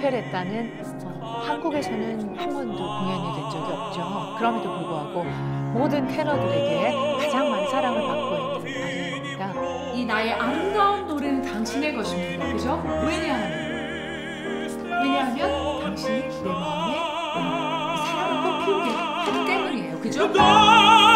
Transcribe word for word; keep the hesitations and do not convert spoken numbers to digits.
특별했다는 어, 한국에서는 한 번도 공연이 된 적이 없죠. 그럼에도 불구하고 모든 테너들에게 가장 많은 사랑을 받고 있는 아리아입니다. 이 나의 아름다운 노래는 당신의 것입니다. 그죠? 왜냐하면 왜냐하면 당신이 내 마음에 이 사랑을 꽃피우게 하기 때문이에요. 그죠?